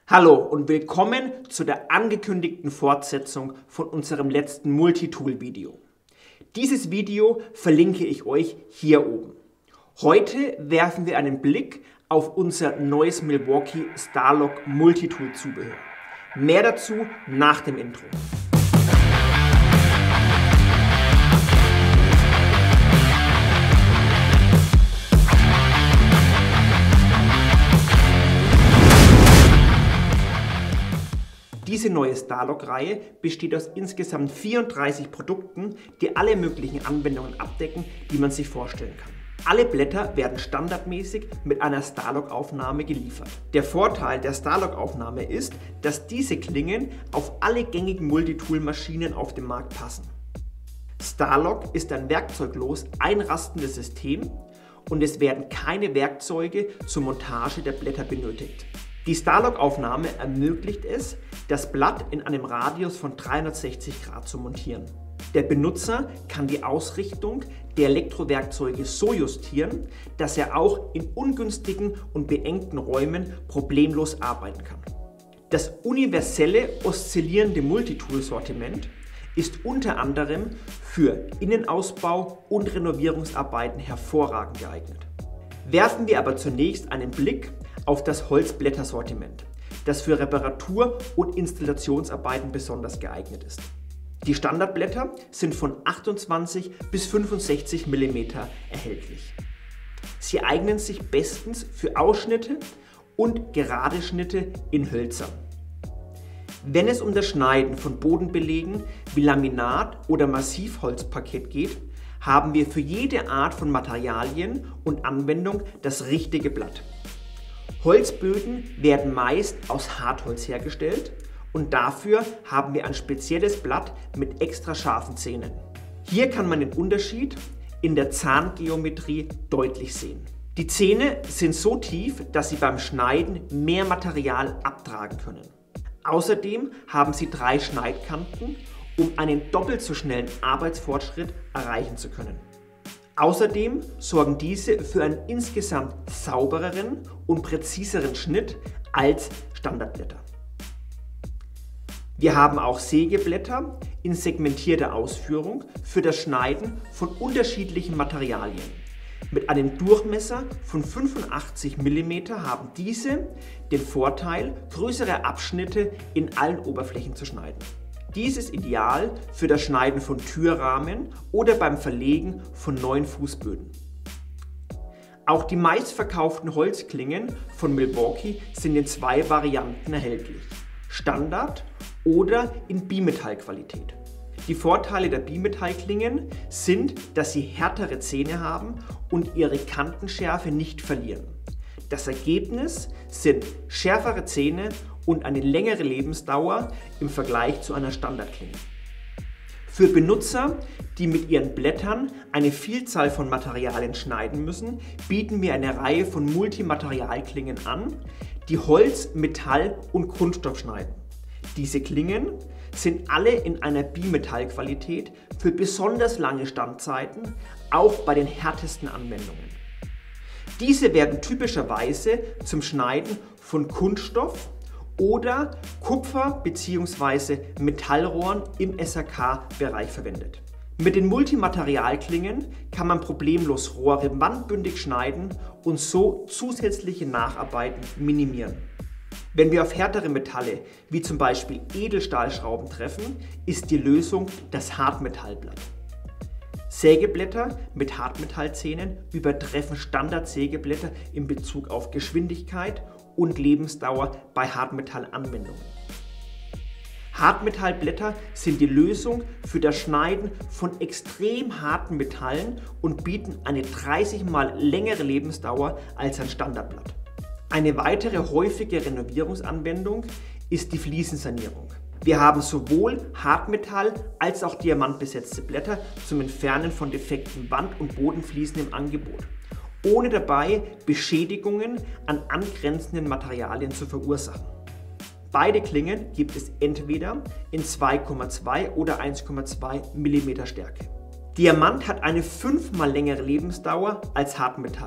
Hallo und willkommen zu der angekündigten Fortsetzung von unserem letzten Multitool-Video. Dieses Video verlinke ich euch hier oben. Heute werfen wir einen Blick auf unser neues Milwaukee Starlock Multitool-Zubehör. Mehr dazu nach dem Intro. Diese neue Starlock-Reihe besteht aus insgesamt 34 Produkten, die alle möglichen Anwendungen abdecken, die man sich vorstellen kann. Alle Blätter werden standardmäßig mit einer Starlock-Aufnahme geliefert. Der Vorteil der Starlock-Aufnahme ist, dass diese Klingen auf alle gängigen Multitool-Maschinen auf dem Markt passen. Starlock ist ein werkzeuglos einrastendes System und es werden keine Werkzeuge zur Montage der Blätter benötigt. Die Starlock-Aufnahme ermöglicht es, das Blatt in einem Radius von 360 Grad zu montieren. Der Benutzer kann die Ausrichtung der Elektrowerkzeuge so justieren, dass er auch in ungünstigen und beengten Räumen problemlos arbeiten kann. Das universelle oszillierende Multitool-Sortiment ist unter anderem für Innenausbau und Renovierungsarbeiten hervorragend geeignet. Werfen wir aber zunächst einen Blick auf das Holzblättersortiment, das für Reparatur- und Installationsarbeiten besonders geeignet ist. Die Standardblätter sind von 28 bis 65 mm erhältlich. Sie eignen sich bestens für Ausschnitte und gerade Schnitte in Hölzern. Wenn es um das Schneiden von Bodenbelegen wie Laminat oder Massivholzparkett geht, haben wir für jede Art von Materialien und Anwendung das richtige Blatt. Holzböden werden meist aus Hartholz hergestellt und dafür haben wir ein spezielles Blatt mit extra scharfen Zähnen. Hier kann man den Unterschied in der Zahngeometrie deutlich sehen. Die Zähne sind so tief, dass sie beim Schneiden mehr Material abtragen können. Außerdem haben sie 3 Schneidkanten, um einen doppelt so schnellen Arbeitsfortschritt erreichen zu können. Außerdem sorgen diese für einen insgesamt saubereren und präziseren Schnitt als Standardblätter. Wir haben auch Sägeblätter in segmentierter Ausführung für das Schneiden von unterschiedlichen Materialien. Mit einem Durchmesser von 85 mm haben diese den Vorteil, größere Abschnitte in allen Oberflächen zu schneiden. Dies ist ideal für das Schneiden von Türrahmen oder beim Verlegen von neuen Fußböden. Auch die meistverkauften Holzklingen von Milwaukee sind in 2 Varianten erhältlich: Standard oder in Bimetallqualität. Die Vorteile der Bimetallklingen sind, dass sie härtere Zähne haben und ihre Kantenschärfe nicht verlieren. Das Ergebnis sind schärfere Zähne und eine längere Lebensdauer im Vergleich zu einer Standardklinge. Für Benutzer, die mit ihren Blättern eine Vielzahl von Materialien schneiden müssen, bieten wir eine Reihe von Multimaterialklingen an, die Holz, Metall und Kunststoff schneiden. Diese Klingen sind alle in einer Bimetallqualität für besonders lange Standzeiten, auch bei den härtesten Anwendungen. Diese werden typischerweise zum Schneiden von Kunststoff oder Kupfer- bzw. Metallrohren im SHK-Bereich verwendet. Mit den Multimaterialklingen kann man problemlos Rohre wandbündig schneiden und so zusätzliche Nacharbeiten minimieren. Wenn wir auf härtere Metalle wie zum Beispiel Edelstahlschrauben treffen, ist die Lösung das Hartmetallblatt. Sägeblätter mit Hartmetallzähnen übertreffen Standard-Sägeblätter in Bezug auf Geschwindigkeit und Lebensdauer bei Hartmetallanwendungen. Hartmetallblätter sind die Lösung für das Schneiden von extrem harten Metallen und bieten eine 30-mal längere Lebensdauer als ein Standardblatt. Eine weitere häufige Renovierungsanwendung ist die Fliesensanierung. Wir haben sowohl Hartmetall- als auch diamantbesetzte Blätter zum Entfernen von defekten Wand- und Bodenfliesen im Angebot, ohne dabei Beschädigungen an angrenzenden Materialien zu verursachen. Beide Klingen gibt es entweder in 2,2 oder 1,2 mm Stärke. Diamant hat eine 5-mal längere Lebensdauer als Hartmetall,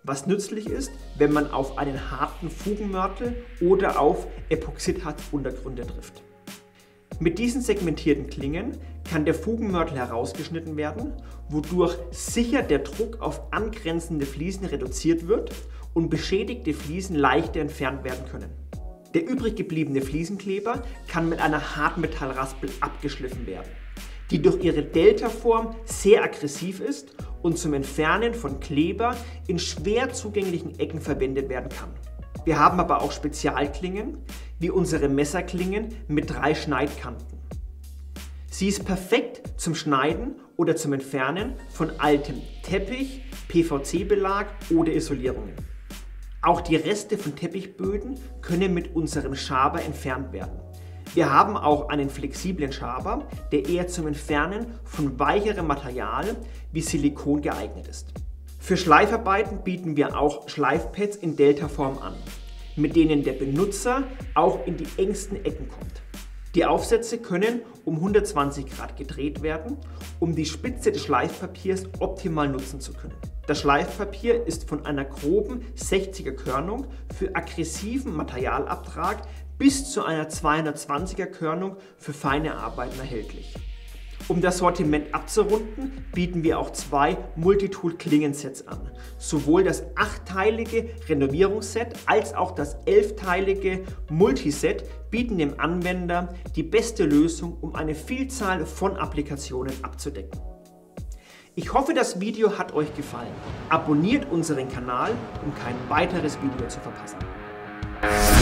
was nützlich ist, wenn man auf einen harten Fugenmörtel oder auf Epoxidharz-Untergründe trifft. Mit diesen segmentierten Klingen kann der Fugenmörtel herausgeschnitten werden, wodurch sicher der Druck auf angrenzende Fliesen reduziert wird und beschädigte Fliesen leichter entfernt werden können. Der übrig gebliebene Fliesenkleber kann mit einer Hartmetallraspel abgeschliffen werden, die durch ihre Deltaform sehr aggressiv ist und zum Entfernen von Kleber in schwer zugänglichen Ecken verwendet werden kann. Wir haben aber auch Spezialklingen, wie unsere Messerklingen mit 3 Schneidkanten. Sie ist perfekt zum Schneiden oder zum Entfernen von altem Teppich, PVC-Belag oder Isolierungen. Auch die Reste von Teppichböden können mit unserem Schaber entfernt werden. Wir haben auch einen flexiblen Schaber, der eher zum Entfernen von weicherem Material wie Silikon geeignet ist. Für Schleifarbeiten bieten wir auch Schleifpads in Deltaform an, mit denen der Benutzer auch in die engsten Ecken kommt. Die Aufsätze können um 120 Grad gedreht werden, um die Spitze des Schleifpapiers optimal nutzen zu können. Das Schleifpapier ist von einer groben 60er Körnung für aggressiven Materialabtrag bis zu einer 220er Körnung für feine Arbeiten erhältlich. Um das Sortiment abzurunden, bieten wir auch 2 Multitool-Klingensets an. Sowohl das 8-teilige Renovierungsset als auch das 11-teilige Multiset bieten dem Anwender die beste Lösung, um eine Vielzahl von Applikationen abzudecken. Ich hoffe, das Video hat euch gefallen. Abonniert unseren Kanal, um kein weiteres Video zu verpassen.